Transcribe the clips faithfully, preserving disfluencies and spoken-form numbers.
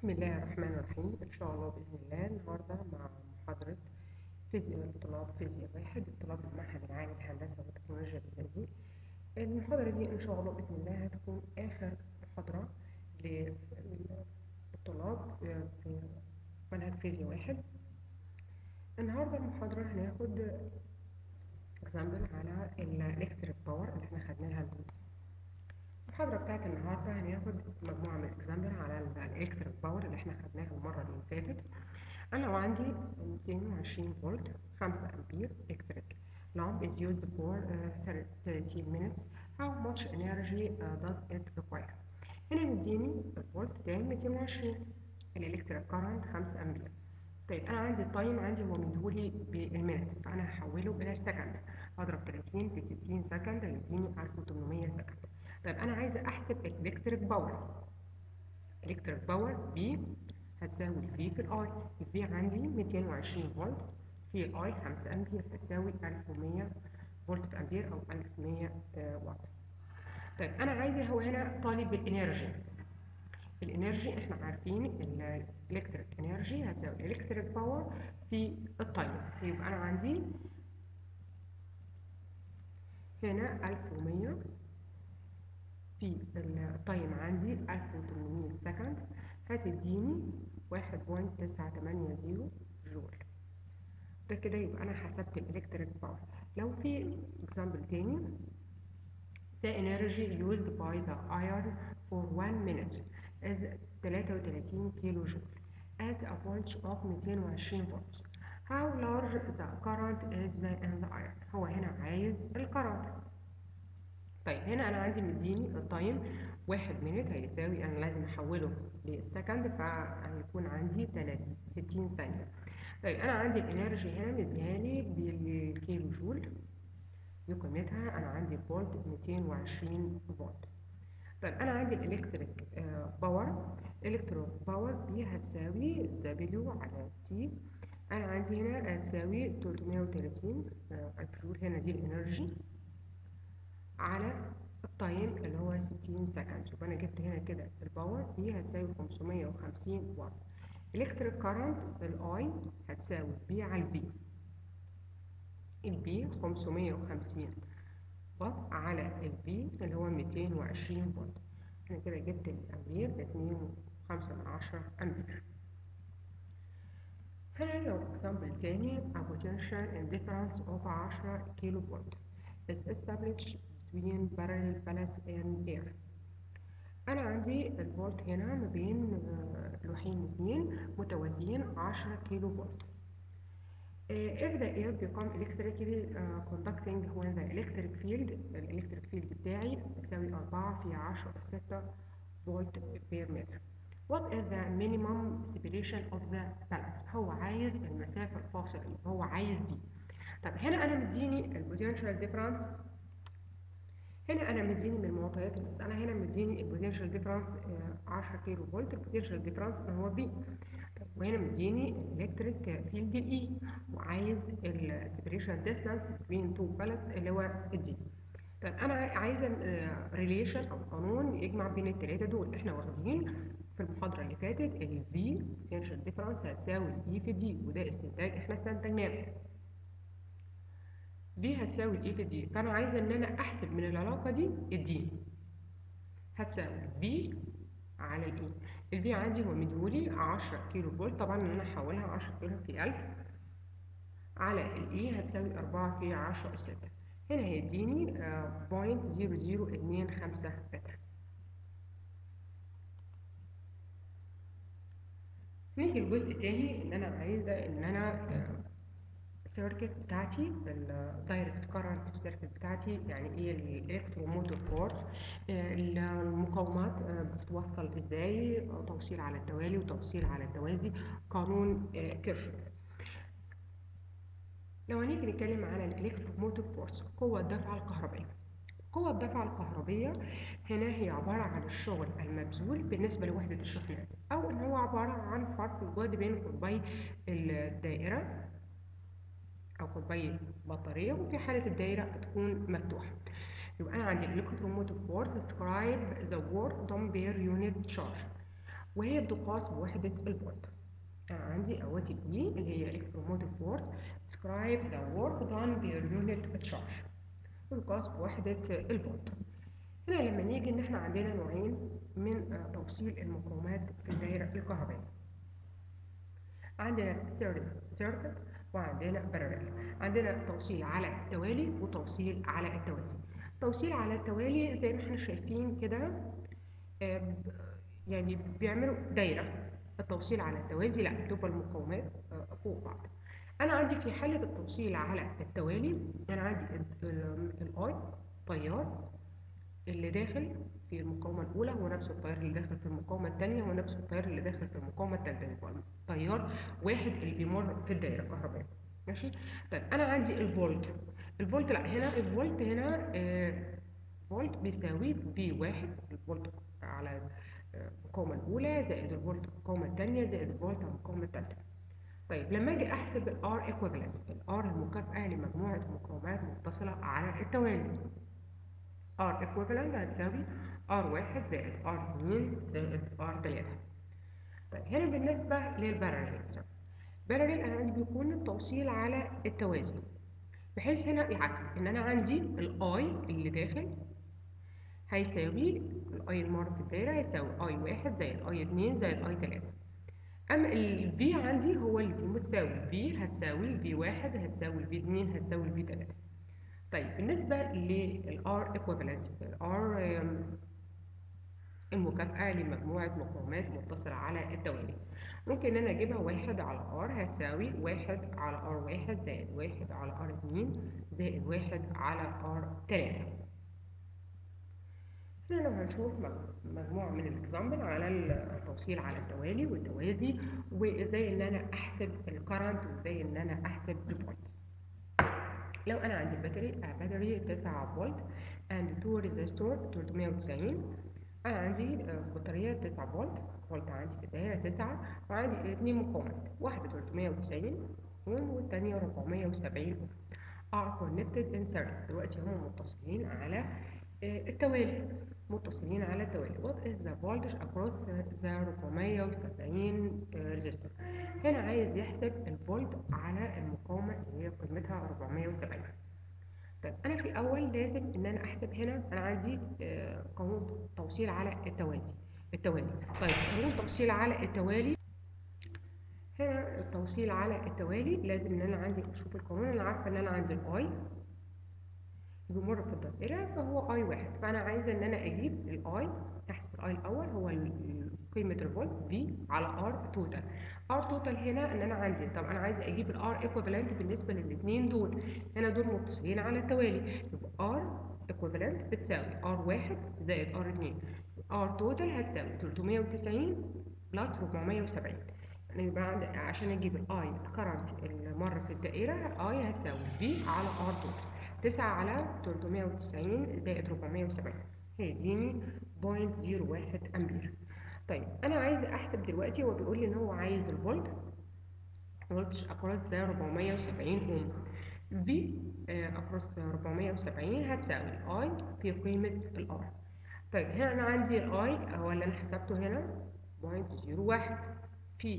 بسم الله الرحمن الرحيم. إن شاء الله بإذن الله النهاردة مع محاضرة فيزياء لطلاب فيزياء واحد لطلاب المعهد العالي للهندسة وتكنولوجيا الزقازيق. المحاضرة دي إن شاء الله بإذن الله هتكون آخر محاضرة للطلاب في منهج فيزياء واحد. النهاردة المحاضرة هناخد اكزامبل على الإلكتريك باور اللي احنا خدناها. المحاضرة بتاعت النهاردة هناخد مجموعة من الاكزامبل على الإلكتريك باور اللي احنا خدناها المرة اللي فاتت. أنا لو عندي مئتين وعشرين فولت خمسة أمبير إلكتريك lamp is used for uh, thirty minutes. How much energy uh, does it require؟ هنا مديني الفولت بتاعي مئتين وعشرين، الإلكتريك كارنت خمسة أمبير. طيب أنا عندي التايم عندي هو مديهولي بالمينت، فأنا هحوله إلى السكند. هضرب ثلاثين في ستين سكند هيديني ألف وثمانمية سكند. طيب أنا عايزة أحسب الإلكتريك باور. الإلكتريك باور بي هتساوي الفي في الاي. الفي عندي مئتين وعشرين فولت في الاي خمسة امبير هتساوي ألف ومية فولت في امبير او ألف ومية واط. طيب انا عايزه هو هنا طالب بالانرجي. الانرجي احنا عارفين الالكتريك انرجي هتساوي الالكتريك باور في التايم. يبقى انا عندي هنا ألف ومية في التايم عندي ألف وثمانمية سكند هتديني واحد فاصلة تسعة ثمانية صفر جول. ده كده يبقى انا حسبت الالكتريك باور. لو في اكزامبل تاني the energy used by the iron for one minute is ثلاثة وثلاثين كيلو جول at a voltage of مئتين وعشرين volts. how large the current is in the iron؟ هو هنا عايز الكرنت. طيب هنا انا عندي مديني التايم واحد مينت هيساوي انا لازم احوله للسكند فهيكون عندي ستين ثانية. طيب انا عندي الانرجي هنا مديهالي بالكيلو جول، دي قيمتها انا عندي فولت مئتين وعشرين فولت. طيب انا عندي الالكتريك باور. الالكتريك باور دي هتساوي دبليو على تي. انا عندي هنا هتساوي ثلاثمية وثلاثين الف جول. هنا دي الانرجي على التايم اللي هو ستين سكند. يبقى انا جبت هنا كده الباور دي هتساوي خمسمية وخمسين واط. الكتريك كارنت الاي هتساوي بي على الفي. البي خمسمية وخمسين واط على الفي اللي هو مئتين وعشرين فولت. انا كده جبت الامبير ب اتنين وخمسة من عشرة امبير. هنا لو اكزامبل تاني a potential difference of عشرة كيلو فولت is established between parallel plates in air. أنا عندي الفولت هنا ما بين لوحين اثنين متوازيين عشرة كيلو فولت. if the air become electrically uh, conducting when the electric field الإلكتريك فيلد بتاعي يساوي أربعة في عشرة أس ستة فولت بير متر. What is the minimum separation of the pellets؟ هو عايز المسافة الفاصلة، هو عايز دي. طب هنا أنا مديني البوتنشال ديفرنس. هنا انا مديني من معطيات المساله هنا مديني البوتنشال ديفرنس عشرة كيلو فولت. البوتنشال ديفرنس اللي هو بي. وهنا مديني الالكتريك فيلد الاي وعايز السيبريشن ديستانس بين تو باليتس اللي هو الدي. طيب انا عايزه ريليشن او قانون يجمع بين الثلاثه دول. احنا واخدين في المحاضره اللي فاتت الفي بوتنشال ديفرنس هتساوي اي في دي، وده استنتاج احنا استنتجناه. في هتساوي الاي في دي، فانا عايزه ان انا احسب من العلاقه دي الدي هتساوي في على الاي. الفي عندي هو مديهولي عشرة كيلو فولت، طبعا ان انا احولها عشرة كيلو في ألف على الاي هتساوي أربعة في عشرة أس ستة. هنا هيديني بوينت زيرو زيرو اتنين خمسة متر. نيجي الجزء التاني ان انا عايزه ان انا السيركت بتاعتي الدايركت كارنت سيركت بتاعتي يعني ايه الالكتروموتور فورس، المقاومات بتتوصل ازاي، توصيل على التوالي وتوصيل على التوازي، قانون كيرشوف. لو هنيجي نتكلم على الالكتروموتور فورس قوة الدفعة الكهربائية. قوة الدفعة الكهربية هنا هي عبارة عن الشغل المبذول بالنسبة لوحدة الشحنات، أو إن هو عبارة عن فرق الجهد بين قطبي الدائرة أو قطبي بطارية، وفي حالة الدائرة تكون مفتوحة. يبقى أنا عندي الإلكتروموتيف فورس describe the work done per unit charge. وهي بتقاس بوحدة الفولت. أنا عندي قوات الإي اللي هي electromotive force describe the work done per unit charge بتقاس بوحدة الفولت. هنا لما نيجي إن إحنا عندنا نوعين من توصيل المقاومات في الدائرة الكهربائية. عندنا series circuit وعندنا parallel. عندنا توصيل على التوالي وتوصيل على التوازي. توصيل على التوالي زي ما احنا شايفين كده يعني بيعملوا دايرة. التوصيل على التوازي لا، بتبقى المقاومات فوق بعض. انا عندي في حالة التوصيل على التوالي انا عندي الاي تيار اللي داخل في المقاومة الأولى هو نفس التيار اللي داخل في المقاومة الثانية هو نفس التيار اللي داخل في المقاومة الثالثة، يبقى تيار واحد اللي بيمر في الدايرة الكهربائية. ماشي؟ طيب أنا عندي الفولت. الفولت لا، هنا الفولت هنا آه فولت بيساوي في واحد، الفولت على المقاومة الأولى زائد الفولت على المقاومة الثانية زائد الفولت على المقاومة الثالثة. طيب لما أجي أحسب ال R equivalent، ال R المكافأة لمجموعة مقاومات متصلة على التوالي. R equivalent هتساوي R واحد زائد R اتنين زائد R تلاتة. طيب هنا بالنسبة للباراليل باراليل أنا عندي بيكون التوصيل على التوازي، بحيث هنا العكس إن أنا عندي ال I اللي داخل هيساوي ال I المر في الدايرة هيساوي I واحد زائد I اتنين زائد I تلاتة. أما ال V عندي هو اللي فيه متساوي V هتساوي V واحد هتساوي V اتنين هتساوي V تلاتة. طيب بالنسبة لل R equivalent ال R المكافأة لمجموعة مقاومات متصلة على التوالي، ممكن إن أنا أجيبها واحد على R هتساوي واحد على R واحد زائد واحد على R اتنين زائد واحد على R تلاتة. هنا لو هنشوف مجموعة من الإكزامبل على التوصيل على التوالي والتوازي وإزاي إن أنا أحسب الكرنت وإزاي إن أنا أحسب الفولت. لو أنا عندي الباتري باتري تسعة فولت and two resistor تلتمية وتسعين. أنا عندي بطارية تسعة فولت، فولت عندي في الدايرة تسعة وعندي اتنين مقاومات، واحدة تلتمية وتسعين أوم والتانية أربعمية وسبعين أوم. are connected in series. دلوقتي هم متصلين على التوالي متصلين على التوالي. what is the voltage across the أربعمية وسبعين resistor. هنا عايز يحسب الفولت على المقاومة اللي هي قيمتها أربعمية وسبعين. طيب انا في الاول لازم ان انا احسب. هنا انا عندي قانون توصيل على التوازي التوالي. طيب قانون توصيل على التوالي، هنا التوصيل على التوالي لازم ان انا عندي اشوف القانون. انا عارفه ان انا عندي الاي بيمر في الدائره فهو اي واحد، فانا عايزه ان انا اجيب الاي احسب الاي الاول هو قيمه الفولت في على ار توتال. ار توتال هنا ان انا عندي طب انا عايزه اجيب الار ايكوفالنت بالنسبه للاثنين دول. هنا دول متصلين على التوالي يبقى ار ايكوفالنت بتساوي ار واحد زائد ار اتنين. ار توتال هتساوي تلتمية وتسعين بلس أربعمية وسبعين. يبقى عندي عشان اجيب الاي الكرنت اللي مر في الدائره اي هتساوي في على ار توتال تسعة على تلتمية وتسعين زائد أربعمية وسبعين هيديني صفر فاصلة صفر واحد امبير. طيب انا عايزه احسب دلوقتي، هو بيقول لي ان هو عايز الفولت فولتج اكروس ده أربعمية وسبعين اوم. في اكروس أربعمية وسبعين هتساوي اي في قيمه الار. طيب هنا انا عندي الاي هو اللي انا حسبته هنا صفر فاصلة صفر واحد في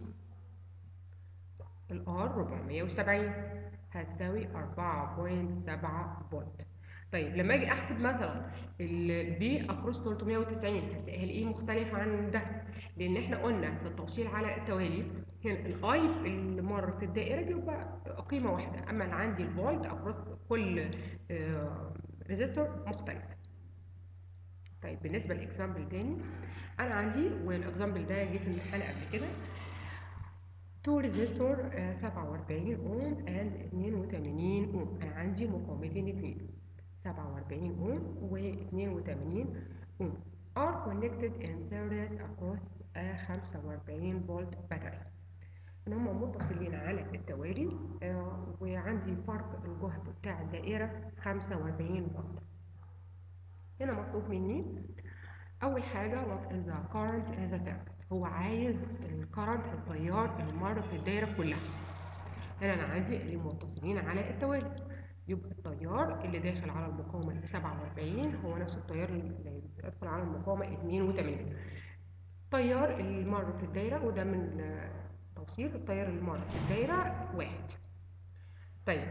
الار أربعمية وسبعين هتساوي أربعة فاصلة سبعة فولت. طيب لما اجي احسب مثلا الفي اكروس تلتمية وتسعين هلاقيه مختلف عن ده، لان احنا قلنا في التوصيل على التوالي هنا الاي اللي مر في الدائره بيبقى قيمه واحده، اما اللي عندي الفولت اكروس كل ريزيستور مختلف. طيب بالنسبه للاكزامبل تاني انا عندي، والاكزامبل ده جه في الامتحان قبل كده، تو ريزيستور سبعة وأربعين اوم اند اتنين وتمانين اوم. انا عندي مقاومتين اتنين سبعة وأربعين اوم و اتنين وتمانين اوم are connected in series across a خمسة وأربعين فولت battery. ان هم متصلين على التوالي آه وعندي فرق الجهد بتاع الدائره خمسة وأربعين فولت. هنا مطلوب مني اول حاجه what is the current in the circuit. هو عايز الكرنت التيار اللي مر في الدايره كلها. هنا انا عندي اللي متصلين على التوالي يبقى التيار اللي داخل على المقاومه سبعة وأربعين هو نفس التيار اللي هيدخل على المقاومه اتنين وتمانين. التيار اللي مر في الدايرة، وده من توصيل التيار اللي مر في الدايرة واحد. طيب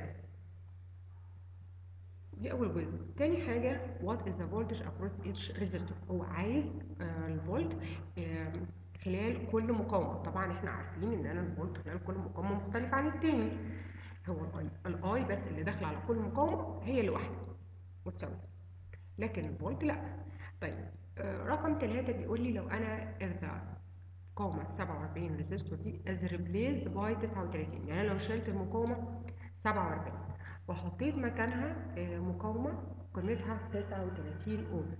دي أول جزء. تاني حاجة what is the voltage across each resistor. هو عايز آه الفولت آه خلال كل مقاومة. طبعا احنا عارفين ان انا الفولت خلال كل مقاومة مختلف عن التاني. هو الاي الاي بس اللي داخله على كل مقاومة هي اللي واحدة متساوية، لكن الفولت لا. طيب آه رقم ثلاثة بيقول لي لو انا إذا مقاومة سبعة وأربعين ريزيستور دي is replaced by تسعة وتلاتين، يعني لو شلت المقاومة سبعة وأربعين وحطيت مكانها مقاومة قيمتها تسعة وتلاتين اوم،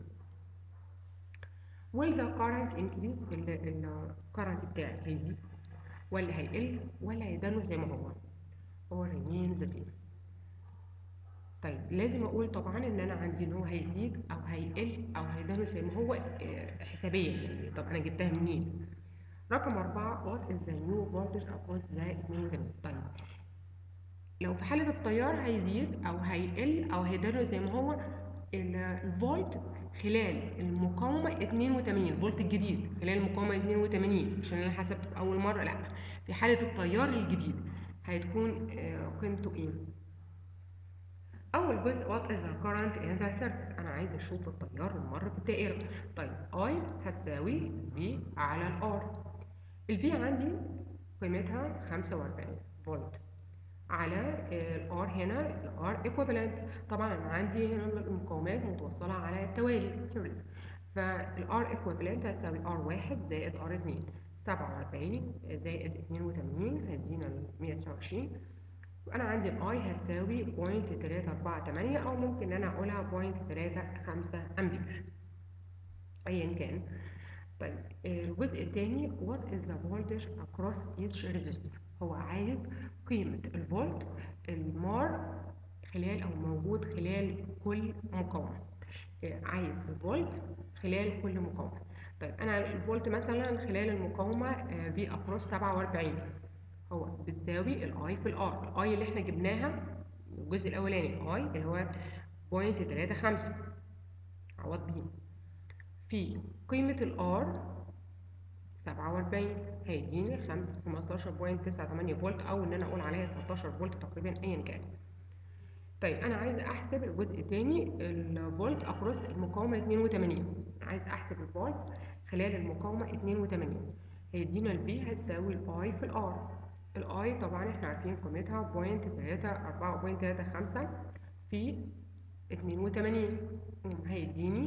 will the current increase؟ الكرنت بتاعي هيزيد ولا هيقل ولا هيدنه زي ما هو؟ or remain the same. طيب لازم اقول طبعا ان انا عندي ان هو هيزيد او هيقل او هيدنه زي ما هو حسابيا، يعني طب انا جبتها منين؟ رقم أربعة what is the new voltage across the اتنين وتمانين. طيب لو في حالة التيار هيزيد أو هيقل أو هيدنه زي ما هو، الفولت خلال المقاومة اتنين وتمانين، الفولت الجديد خلال المقاومة اتنين وتمانين، عشان أنا حسبت في أول مرة، لأ في حالة التيار الجديد هتكون قيمته إيه؟ أول جزء what is the current in the circuit. أنا عايز أشوف التيار اللي مر في الدائرة. طيب I هتساوي V على ال R. ال V عندي قيمتها خمسة وأربعين فولت على ال R. هنا ال R equivalent. طبعا أنا عندي هنا المقاومات متوصلة على التوالي series، فال R equivalent هتساوي R واحد زائد R اتنين، سبعة وأربعين زائد اتنين وتمانين هيدينا مية وتسعة وعشرين. وانا عندي الاي هتساوي بوينت تلاتة أربعة تمانية، او ممكن انا اقولها بوينت تلاتة خمسة امبير ايا كان. طيب الجزء الثاني what is the voltage across each resistor. هو عايز قيمة الفولت المار خلال او موجود خلال كل مقاومة. عايز الفولت خلال كل مقاومة. طيب انا الفولت مثلا خلال المقاومة في across سبعة وأربعين هو بتساوي الاي في الار. الاي اللي احنا جبناها الجزء الاولاني اي اللي هو بوينت تلاتة خمسة عوض بيه في قيمة الار سبعة وأربعين هيديني خمستاشر بوينت تسعة تمانية فولت، او ان انا اقول عليها ستاشر فولت تقريبا ايا كان. طيب انا عايز احسب الجزء الثاني الفولت اكروس المقاومة اتنين وتمانين. عايز احسب الفولت خلال المقاومة اتنين وتمانين هيدينا الفي هتساوي الاي في الار. الاي طبعا احنا عارفين قيمتها بوينت تلاتة أربعة بوينت تلاتة خمسة في اتنين وتمانين هيديني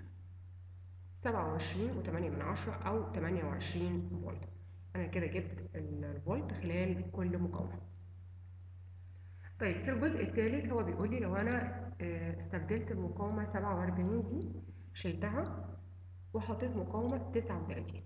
سبعة وعشرين وتمانية من عشرة او تمانية وعشرين فولت. انا كده جبت الفولت خلال كل مقاومة. طيب في الجزء الثالث هو بيقول لي لو انا استبدلت المقاومة سبعة وأربعين دي شلتها وحطيت مقاومة تسعة وتلاتين،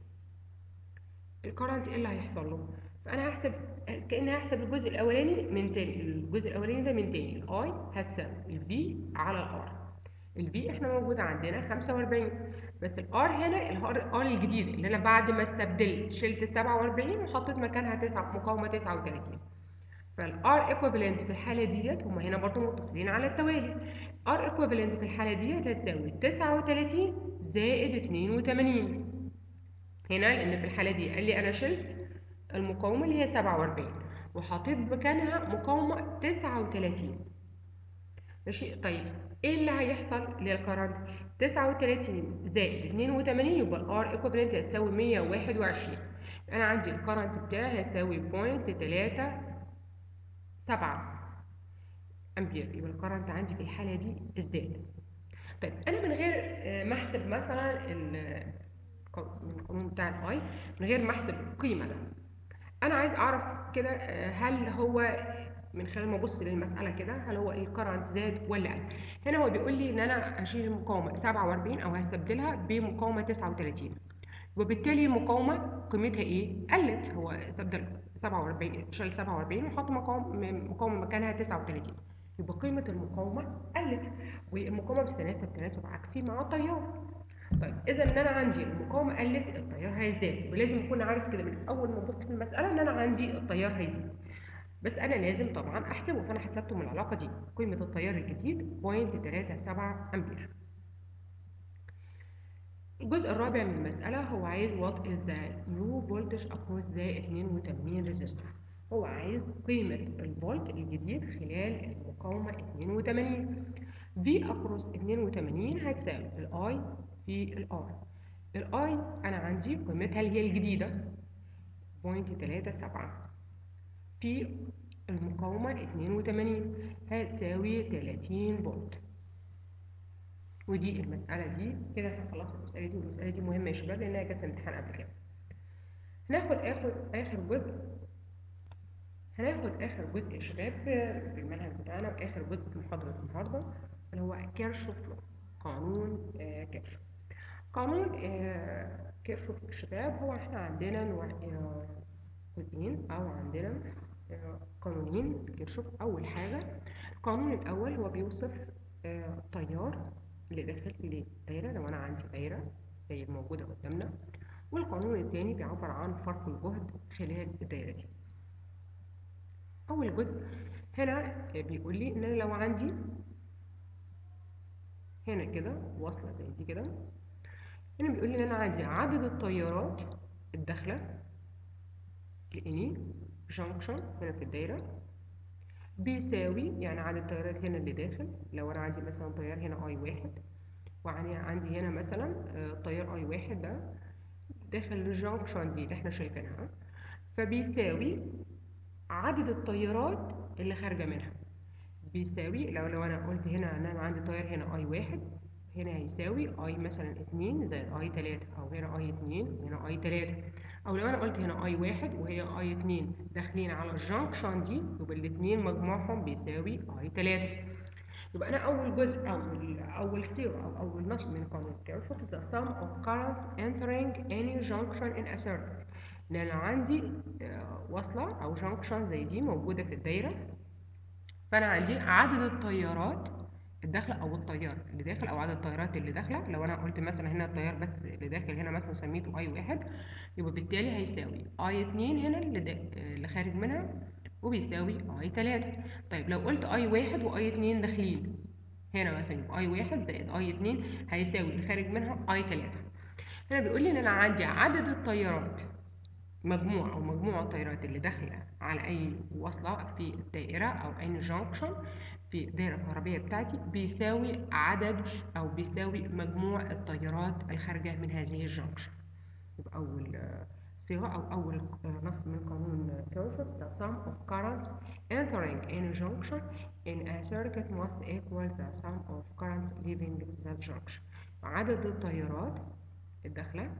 الكرنت ايه اللي هيحصل له؟ فانا هحسب كاني هحسب الجزء الاولاني من تاني. الجزء الاولاني ده من تاني الاي هتساوي الفي على الار. الفي احنا موجود عندنا خمسة وأربعين، بس الار هنا الار الجديد اللي انا بعد ما استبدلت شلت سبعة وأربعين وحطيت مكانها تسعة مقاومه تسعة وتلاتين. فالار ايكويفالنت في الحاله ديت هم هنا برضو متصلين على التوالي. ار ايكويفالنت في الحاله ديت هتساوي تسعة وتلاتين زائد اتنين وتمانين. هنا لان في الحاله دي قال لي انا شلت المقاومه اللي هي سبعة وأربعين وحطيت مكانها مقاومه تسعة وتلاتين. ماشي. طيب ايه اللي هيحصل للكرنت؟ تسعة وتلاتين زائد اتنين وتمانين يبقى الار ايكوفالنت هتساوي مية وواحد وعشرين. انا عندي الكرنت بتاعي هيساوي بوينت تلاتة سبعة امبير، يبقى الكرنت عندي في الحاله دي ازداد. طيب انا من غير ما احسب مثلا من القانون بتاع الاي، من غير ما احسب القيمه ده، انا عايز اعرف كده هل هو من خلال ما ابص للمساله كده هل هو الكرنت زاد ولا قل. هنا هو بيقول لي ان انا هشيل المقاومه سبعة وأربعين او هستبدلها بمقاومه تسعة وتلاتين، وبالتالي المقاومه قيمتها ايه؟ قلت. هو استبدل سبعة وأربعين شال سبعة وأربعين وحط مقاومه مقاومه مكانها تسعة وتلاتين، يبقى قيمه المقاومه قلت، والمقاومه بتتناسب تناسب عكسي مع التيار. طيب اذا ان انا عندي المقاومه قلت التيار هيزداد، ولازم اكون عارف كده من اول ما ابص في المساله ان انا عندي التيار هيزيد، بس انا لازم طبعا احسبه. فانا حسبته من العلاقه دي قيمه التيار الجديد بوينت تلاتة سبعة امبير. الجزء الرابع من المسألة هو عايز what is the new voltage across the اتنين وتمانين ريزستور. هو عايز قيمة الفولت الجديد خلال المقاومة اتنين وتمانين. V across اتنين وتمانين هتساوي ال I في ال R. ال I أنا عندي قيمتها اللي هي الجديدة صفر فاصلة تلاتة سبعة في المقاومة اتنين وتمانين هتساوي تلاتين فولت. ودي المسألة دي كده احنا خلصنا المسألة دي، والمسألة دي مهمة يا شباب لأنها جت في امتحان قبل كده. هناخد آخر آخر جزء هناخد آخر جزء يا شباب في المنهج بتاعنا، وآخر جزء في محاضرة النهاردة اللي هو كيرشوف لو، قانون آه كيرشوف. قانون آه كيرشوف يا شباب هو احنا عندنا نوع آه جزئين أو عندنا آه قانونين كيرشوف. أول حاجة القانون الأول هو بيوصف آه التيار اللي داخل للدايرة لو أنا عندي دايرة زي الموجودة قدامنا، والقانون الثاني بيعبر عن فرق الجهد خلال الدايرة دي. أول جزء هنا بيقول لي إن أنا لو عندي هنا كده واصلة زي دي كده، هنا بيقول لي إن أنا عندي عدد التيارات الداخلة لإني جانكشن هنا في الدايرة بيساوي يعني عدد التيارات هنا اللي داخل. لو أنا عندي مثلا تيار هنا أي واحد، وعندي هنا مثلا تيار أي واحد ده داخل الجانكشن دي اللي احنا شايفينها، فبيساوي عدد التيارات اللي خارجة منها. بيساوي لو لو انا قلت هنا ان انا عندي تيار هنا اي واحد، هنا هيساوي اي مثلا اتنين زائد اي تلاتة، او هنا اي اتنين وهنا اي تلاتة. او لو انا قلت هنا اي واحد وهي اي اتنين داخلين على الجنكشن دي، يبقى الاتنين مجموعهم بيساوي اي تلاتة. يبقى انا اول جزء او اول صيغه او اول نص من قانون كيرشوف the sum of currents entering any junction in a circuit. ان انا عندي وصله او جنكشن زي دي موجوده في الدايره، فانا عندي عدد التيارات الداخله او التيار اللي داخل او عدد التيارات اللي داخله. لو انا قلت مثلا هنا التيار بس اللي داخل هنا مثلا سميته اي واحد، يبقى بالتالي هيساوي اي اتنين هنا اللي, اللي خارج منها وبيساوي اي تلاتة. طيب لو قلت اي واحد واي اتنين داخلين هنا مثلا، يبقى اي واحد زائد اي اتنين هيساوي اللي خارج منها اي تلاتة. هنا بيقول لي ان انا عندي عدد التيارات مجموع او مجموع التيارات اللي داخله على اي وصله في الدائره او اي جانكشن في الدائره الكهربائيه بتاعتي بيساوي عدد او بيساوي مجموع التيارات الخارجه من هذه الجانكشن. يبقى اول صيغه او اول نص من قانون كيرشوف the sum of currents entering any junction in a circuit must equal the sum of currents leaving that junction. عدد التيارات الداخله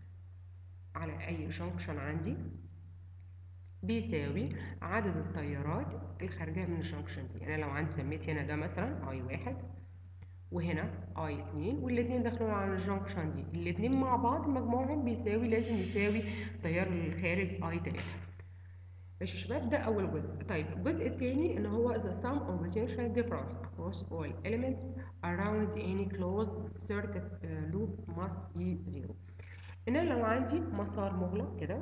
على أي جنكشن عندي بيساوي عدد التيارات الخارجة من الجنكشن دي. يعني لو عندي سميت هنا ده مثلا اي واحد وهنا اي اتنين، والاتنين داخلين على الجنكشن دي، الاتنين مع بعض مجموعهم بيساوي لازم يساوي التيار الخارج اي تلاتة. ماشي يا شباب، ده أول جزء. طيب الجزء التاني إن هو the sum of potential difference across all elements around any closed circuit loop must be zero. إن أنا لو عندي مسار مغلق كده،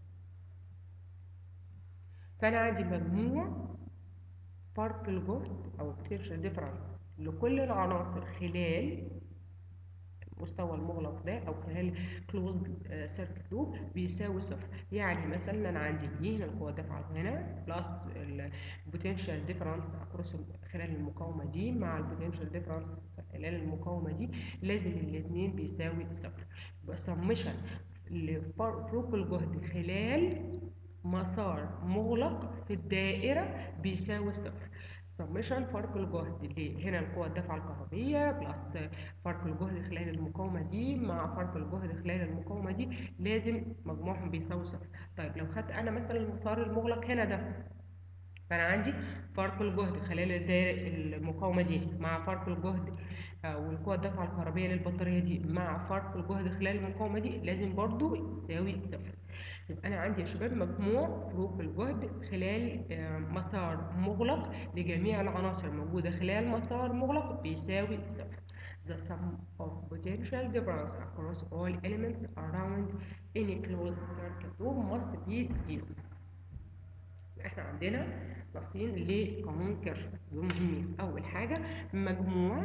فأنا عندي مجموع فرق الجهد أو potential difference لكل العناصر خلال المستوى المغلق ده أو خلال closed circuit loop بيساوي صفر. يعني مثلا أنا عندي دي هنا القوة الدافعة هنا بلس ال potential difference across خلال المقاومة دي مع ال potential difference خلال المقاومة دي، لازم الاتنين بيساوي صفر. يبقى summation لفروق الجهد خلال مسار مغلق في الدائرة بيساوي صفر. سمشن فرق الجهد اللي هنا القوة الدافعة الكهربية بلس فرق الجهد خلال المقاومة دي مع فرق الجهد خلال المقاومة دي لازم مجموعهم بيساوي صفر. طيب لو خدت أنا مثلا المسار المغلق هنا ده، فأنا عندي فرق الجهد خلال الدائرة المقاومة دي مع فرق الجهد والقوة الدافعة الكهربية للبطارية دي مع فرق الجهد خلال المقاومة دي لازم برضو يساوي صفر. يبقى أنا عندي يا شباب مجموع فروق الجهد خلال مسار مغلق لجميع العناصر الموجودة خلال مسار مغلق بيساوي صفر. The sum of potential difference across all elements around any closed circuit loop must be zero. احنا عندنا نصين لقانون كيرشوف دول مهمين. أول حاجة مجموع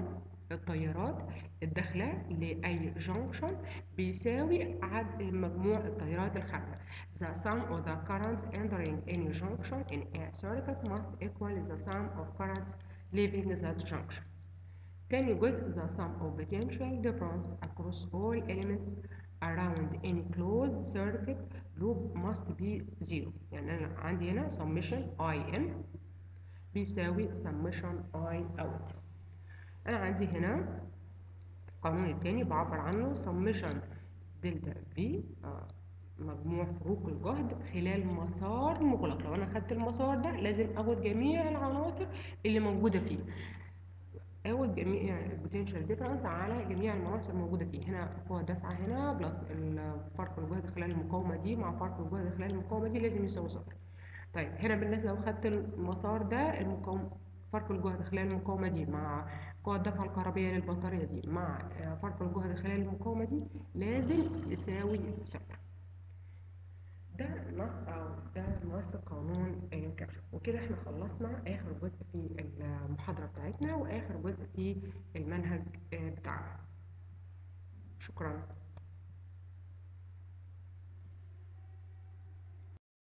التيارات الداخلة لأي جنكشن بيساوي عدد مجموع التيارات الخارجة. The sum of the currents entering any junction in a circuit must equal the sum of currents leaving that junction. تاني جزء the sum of potential difference across all elements around any closed circuit loop must be zero. يعني أنا عندي هنا summation I in بيساوي summation I out. أنا عندي هنا القانون التاني بعبر عنه summation دلتا في آه مجموع فروق الجهد خلال مسار مغلق. لو أنا خدت المسار ده لازم أخد جميع العناصر اللي موجودة فيه، اخد جميع البوتنشال ديفرنس على جميع المناطق الموجوده فيه. هنا قوه دافعه هنا بلس فرق الجهد خلال المقاومه دي مع فرق الجهد خلال المقاومه دي لازم يساوي صفر. طيب هنا بالنسبه لو خدت المسار ده المقاومه فرق الجهد خلال المقاومه دي مع قوه الدفعه الكهربائيه للبطاريه دي مع فرق الجهد خلال المقاومه دي لازم يساوي صفر. ده نص او ده نص قانون كاشف. وكده احنا خلصنا اخر جزء في المحاضره بتاعتنا واخر جزء في المنهج بتاعنا. شكرا.